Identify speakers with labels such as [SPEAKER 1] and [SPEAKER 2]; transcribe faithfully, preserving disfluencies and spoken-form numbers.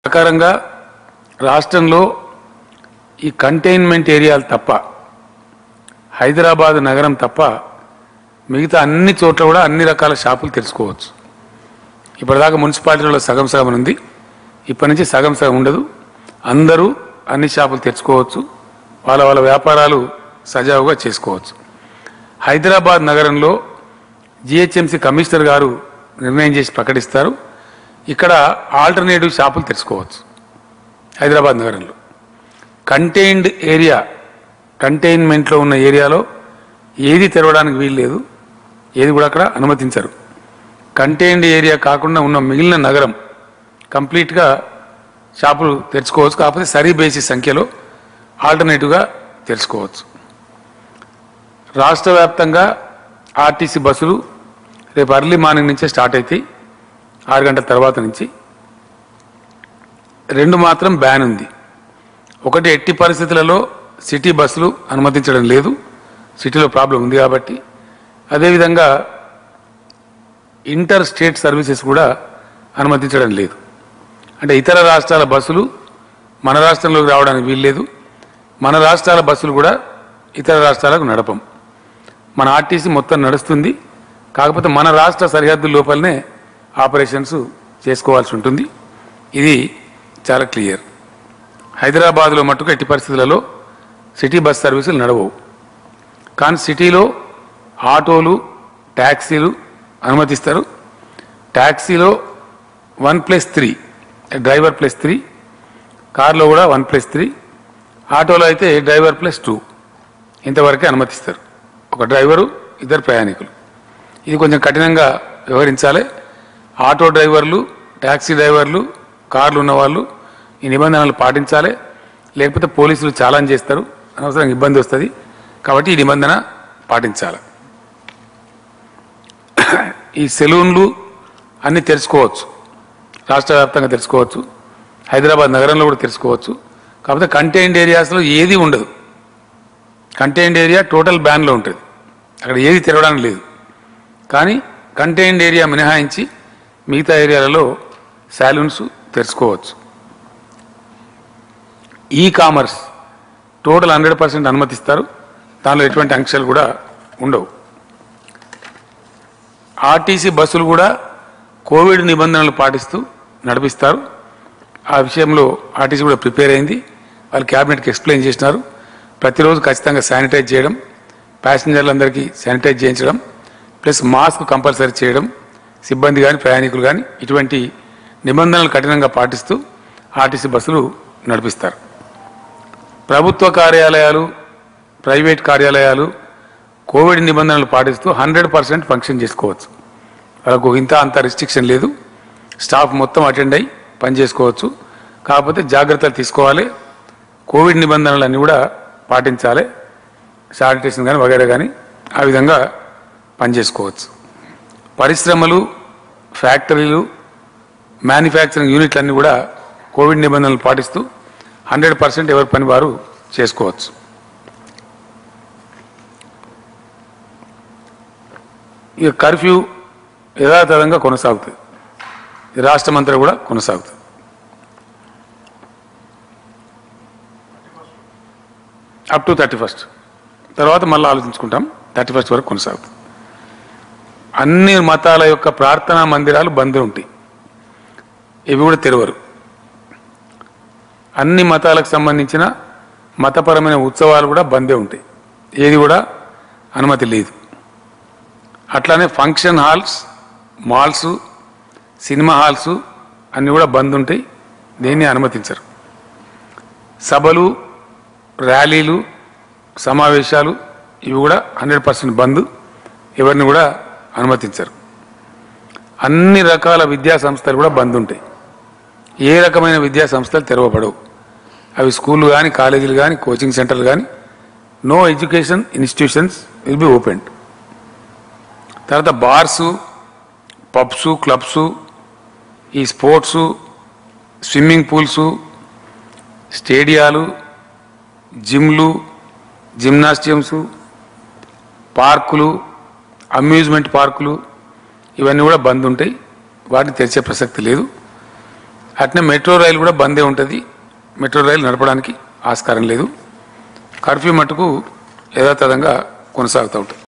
[SPEAKER 1] ప్రకారంగా రాష్ట్రంలో ఈ కంటైన్మెంట్ ఏరియాలు తప్ప హైదరాబాద్ నగరం తప్ప మిగతా అన్ని చోట్ల కూడా అన్ని రకాల షాపులు తెరుచుకోవచ్చు. ఇప్పటిదాకా మున్సిపాలిటీలో సగం సగం ఉంది, ఇప్పటి నుంచి సగం సగం ఉండదు. అందరూ అన్ని షాపులు తెరుచుకోవచ్చు, వాళ్ళ వాళ్ళ వ్యాపారాలు సజావుగా చేసుకోవచ్చు. హైదరాబాద్ నగరంలో జిహెచ్ఎంసీ కమిషనర్ గారు నిర్ణయం చేసి ప్రకటిస్తారు, ఇక్కడ ఆల్టర్నేటివ్ షాపులు తెరుచుకోవచ్చు. హైదరాబాద్ నగరంలో కంటైన్డ్ ఏరియా, కంటైన్మెంట్లో ఉన్న ఏరియాలో ఏది తెరవడానికి వీలు లేదు, ఏది కూడా అక్కడ అనుమతించరు. కంటైన్డ్ ఏరియా కాకుండా ఉన్న మిగిలిన నగరం కంప్లీట్గా షాపులు తెరుచుకోవచ్చు, కాకపోతే సరీ బేసిస్ సంఖ్యలో ఆల్టర్నేటివ్గా తెరుచుకోవచ్చు. రాష్ట్ర వ్యాప్తంగా ఆర్టీసీ బస్సులు రేపు అర్లీ మార్నింగ్ నుంచే స్టార్ట్ అవుతాయి, ఆరు గంటల తర్వాత నుంచి. రెండు మాత్రం బ్యాన్ ఉంది. ఒకటి, ఎట్టి పరిస్థితులలో సిటీ బస్సులు అనుమతించడం లేదు, సిటీలో ప్రాబ్లం ఉంది కాబట్టి. అదేవిధంగా ఇంటర్ స్టేట్ సర్వీసెస్ కూడా అనుమతించడం లేదు. అంటే ఇతర రాష్ట్రాల బస్సులు మన రాష్ట్రంలోకి రావడానికి వీల్లేదు, మన రాష్ట్రాల బస్సులు కూడా ఇతర రాష్ట్రాలకు నడపం. మన ఆర్టీసీ మొత్తం నడుస్తుంది, కాకపోతే మన రాష్ట్ర సరిహద్దు లోపలనే ఆపరేషన్స్ చేసుకోవాల్సి ఉంటుంది. ఇది చాలా క్లియర్. హైదరాబాద్లో మట్టుకు ఎట్టి పరిస్థితులలో సిటీ బస్ సర్వీసులు నడవవు, కానీ సిటీలో ఆటోలు, ట్యాక్సీలు అనుమతిస్తారు. ట్యాక్సీలో one plus three driver plus three, కార్లో కూడా వన్ ప్లస్ త్రీ, ఆటోలో అయితే డ్రైవర్ ప్లస్ టూ, ఇంతవరకే అనుమతిస్తారు. ఒక డ్రైవరు, ఇద్దరు ప్రయాణికులు. ఇది కొంచెం కఠినంగా వ్యవహరించాలి. ఆటో డ్రైవర్లు, ట్యాక్సీ డ్రైవర్లు, కార్లు ఉన్నవాళ్ళు ఈ నిబంధనలు పాటించాలి, లేకపోతే పోలీసులు చాలాన్ చేస్తారు, అనవసరంగా ఇబ్బంది వస్తుంది. కాబట్టి ఈ నిబంధన పాటించాలి. ఈ సెలూన్లు అన్నీ తెరుచుకోవచ్చు, రాష్ట్ర వ్యాప్తంగా తెరుచుకోవచ్చు, హైదరాబాద్ నగరంలో కూడా తెరుచుకోవచ్చు. కాకపోతే కంటైన్డ్ ఏరియాస్లో ఏది ఉండదు. కంటైన్డ్ ఏరియా టోటల్ బ్యాన్లో ఉంటుంది, అక్కడ ఏది తెరవడానికి లేదు. కానీ కంటైన్డ్ ఏరియా మినహాయించి మిగతా ఏరియాలలో సాలూన్స్ తెరుచుకోవచ్చు. E commerce total hundred percent అనుమతిస్తారు, దానిలో ఎటువంటి ఆంక్షలు కూడా ఉండవు. ఆర్టీసీ బస్సులు కూడా కోవిడ్ నిబంధనలు పాటిస్తూ నడిపిస్తారు. ఆ విషయంలో ఆర్టీసీ కూడా ప్రిపేర్ అయింది, వాళ్ళు క్యాబినెట్కి ఎక్స్ప్లెయిన్ చేసినారు. ప్రతిరోజు ఖచ్చితంగా శానిటైజ్ చేయడం, ప్యాసింజర్లందరికీ శానిటైజ్ చేయించడం, ప్లస్ మాస్క్ కంపల్సరీ చేయడం, సిబ్బంది కానీ ప్రయాణికులు కానీ ఇటువంటి నిబంధనలు కఠినంగా పాటిస్తూ ఆర్టీసీ బస్సులు నడిపిస్తారు. ప్రభుత్వ కార్యాలయాలు, ప్రైవేట్ కార్యాలయాలు కోవిడ్ నిబంధనలు పాటిస్తూ హండ్రెడ్ పర్సెంట్ ఫంక్షన్ చేసుకోవచ్చు. వాళ్ళకు ఇంత అంత రిస్ట్రిక్షన్ లేదు, స్టాఫ్ మొత్తం అటెండ్ అయ్యి పనిచేసుకోవచ్చు. కాకపోతే జాగ్రత్తలు తీసుకోవాలి, కోవిడ్ నిబంధనలన్నీ కూడా పాటించాలి, శానిటేషన్ కానీ వగైరా కానీ ఆ విధంగా పనిచేసుకోవచ్చు. పరిశ్రమలు, ఫ్యాక్టరీలు, మ్యానుఫ్యాక్చరింగ్ యూనిట్లన్నీ కూడా కోవిడ్ నిబంధనలు పాటిస్తూ హండ్రెడ్ పర్సెంట్ ఎవరి పని వారు చేసుకోవచ్చు. ఇక కర్ఫ్యూ యథాతథంగా కొనసాగుతుంది, రాష్ట్రమంతా కూడా కొనసాగుతుంది. అప్ టు థర్టీ ఫస్ట్ తర్వాత మళ్ళీ ఆలోచించుకుంటాం. థర్టీ ఫస్ట్ వరకు కొనసాగుతుంది. అన్ని మతాల యొక్క ప్రార్థనా మందిరాలు బంద్ ఉంటాయి, ఇవి కూడా తెరవరు. అన్ని మతాలకు సంబంధించిన మతపరమైన ఉత్సవాలు కూడా బందే ఉంటాయి, ఏది కూడా అనుమతి లేదు. అట్లానే function halls, malls, cinema halls అన్నీ కూడా బంద్ ఉంటాయి, దేన్ని అనుమతించరు. సభలు, ర్యాలీలు, సమావేశాలు ఇవి కూడా హండ్రెడ్ పర్సెంట్ బంద్, ఎవరిని కూడా అనుమతించరు. అన్ని రకాల విద్యా సంస్థలు కూడా బంద్ ఉంటాయి, ఏ రకమైన విద్యా సంస్థలు తెరవబడవు. అవి స్కూళ్ళు కానీ, కాలేజీలు కానీ, కోచింగ్ సెంటర్లు కానీ, no education institutions will be open. తర్వాత బార్సు, పబ్సు, క్లబ్సు, ఈ స్పోర్ట్సు, స్విమ్మింగ్ పూల్సు, స్టేడియాలు, జిమ్లు, జిమ్నాస్టియంసు, పార్కులు, అమ్యూజ్మెంట్ పార్కులు ఇవన్నీ కూడా బంద్ ఉంటాయి, వాటిని తెరిచే ప్రసక్తి లేదు. అట్నే మెట్రో రైలు కూడా బందే ఉంటుంది. మెట్రో రైలు నడపడానికి ఆస్కారం లేదు. కర్ఫ్యూ మటుకు యథాతథంగా కొనసాగుతూ ఉంటుంది.